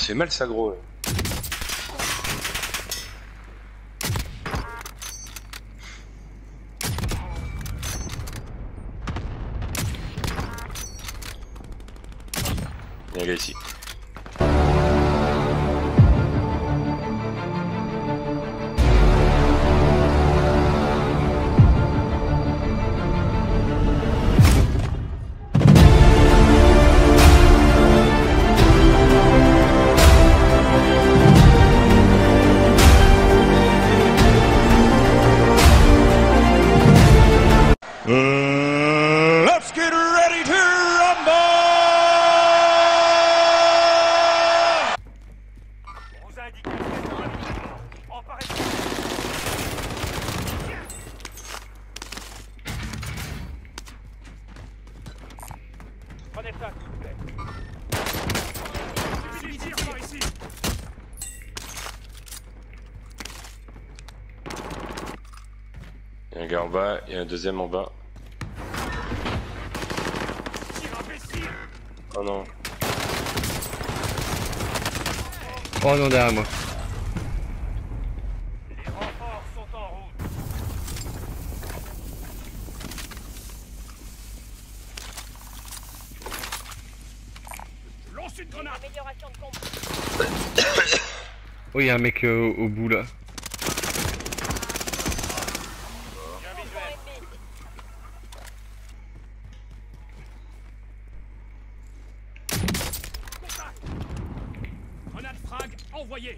fait mal ça gros là. Il y a un gars ici. Let's get ready to rumble! On vous a indiqué emparez-vous. Prenez ça, s'il vous plaît. Il tire par ici. Il y a un gars en bas, il y a un deuxième en bas. Oh non. Oh non, derrière moi. Les renforts sont en route. Lance une grenade. Amélioration de combat. Oh, il y a un mec au bout là. Bien visuel. Grenade frag envoyée.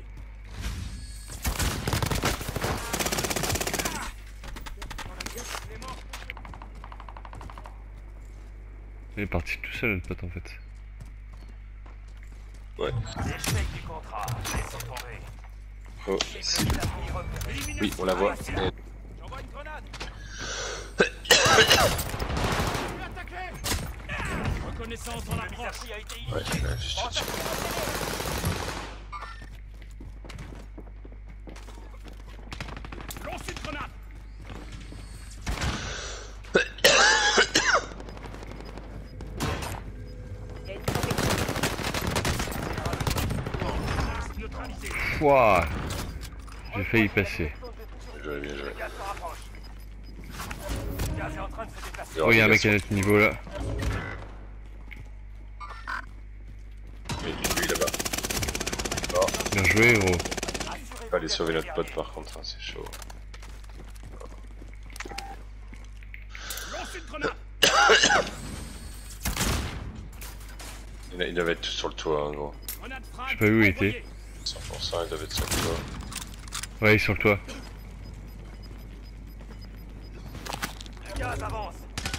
Il est parti tout seul, notre pote en fait. Ouais. L'échec du contrat. Laissons tomber. Oh, Cible établie, repérée. oui, on la voit. J'envoie une grenade. Reconnaissance en approche. Ouais, là, juste dessus. Lance une grenade. Neutralisé. Pouah, j'ai failli passer. Bien joué, bien joué. Gaz se rapproche. Gaz est en train de se déplacer. Oh, il y a un mec à notre niveau là. Mais lui là-bas. Oh, Bien joué, gros. on va aller sauver notre pote par contre, hein, c'est chaud. Lance une grenade. Ils doivent être tous sur le toit, hein, gros. Grenade Je frag sais pas où il était. envoyée. 100%, ils doivent être sur le toit. Ouais, il est sur le toit. Le gaz avance.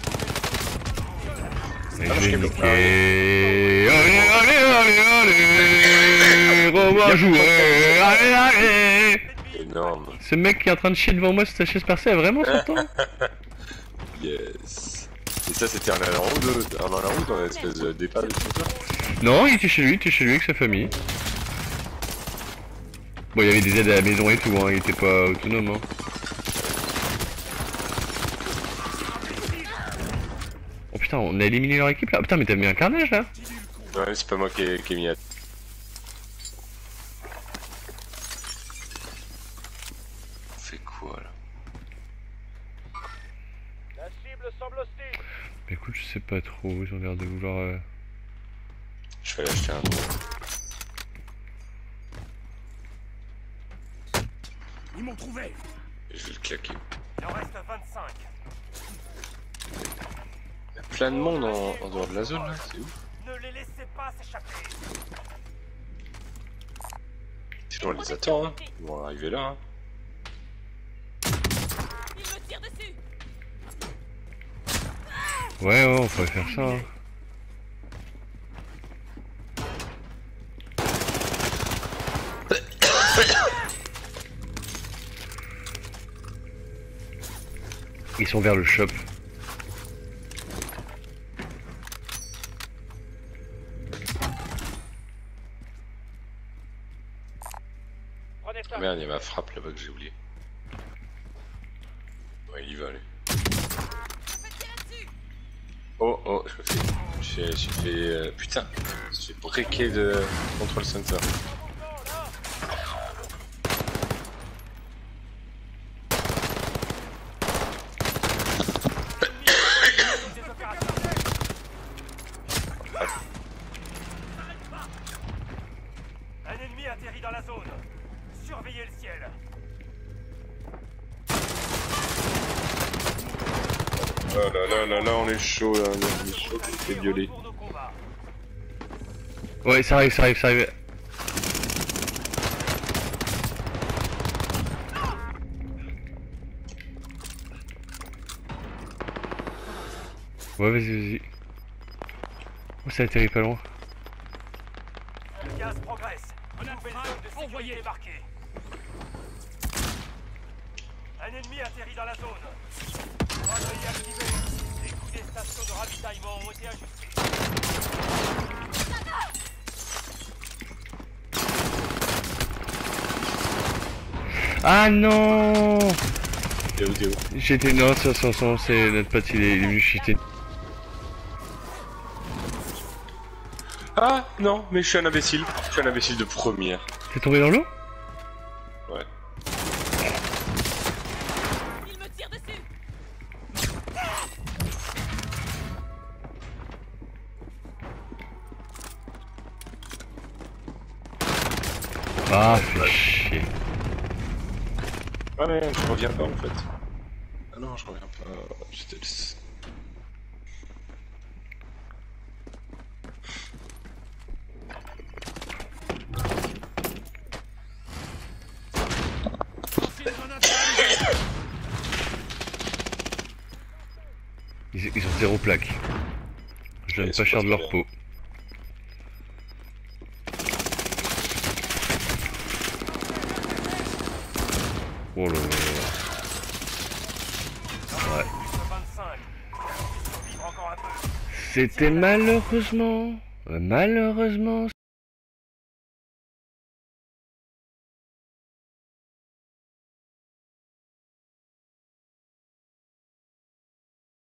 Et je l'ai niqué. Allez, allez, allez, allez. Revoir jouer. Allez, allez. Énorme. Ce mec qui est en train de chier devant moi sur sa chaise percée a vraiment son temps. Yes. Et ça c'était un allant ou deux? Un allant ou dans l'espèce de départ de tout ça? Non, il était chez lui avec sa famille. Bon, il y avait des aides à la maison et tout, hein, il était pas autonome. Hein. Oh putain, on a éliminé leur équipe là. Putain, mais t'as mis un carnage là. Ouais, c'est pas moi qui ai mis à... On fait quoi là? La cible semble hostile. Bah écoute, je sais pas trop, ils ont l'air de vouloir... Je vais aller acheter un drone. Ils m'ont trouvé. Et je vais le claquer. Il en reste 25. Il y a plein de monde en dehors de la zone là, c'est ouf. Ne les laissez pas s'échapper. Sinon on les attend, hein. Ils vont arriver là, hein. Il me tire dessus. Ouais, on pourrait faire ça. Hein. Ils sont vers le shop. Prenez ça. Merde, il y a ma frappe là-bas que j'ai oublié. Ouais, il y va, allez. Faites tirer dessus. Oh, Oh, je me fais putain, je me suis breaké de control center. Un ennemi atterrit dans la zone. Surveillez le ciel. Oh là, on est chaud là, on est chaud, c'est violet. Ouais, ça arrive, ça arrive, ça arrive. Ouais, vas-y, vas-y. Oh, ça atterrit pas loin. Le gaz progresse. Nouvelle zone de sécurité marquée. Un ennemi atterrit dans la zone. Relais activé. Les coûts des stations de ravitaillement ont été ajustés. Ah non! T'es où? J'étais... Non, c'est notre pote, il est venu chuter. Ah non, mais je suis un imbécile. Je suis un imbécile de première. T'es tombé dans l'eau? Ouais. Il me tire dessus. Ah, fais chier. Ah mais je reviens pas en fait. Ah non, je reviens pas. J'étais... Ils ont 0 plaque. Je donne pas cher de leur peau. Oh là là. Ouais. C'était malheureusement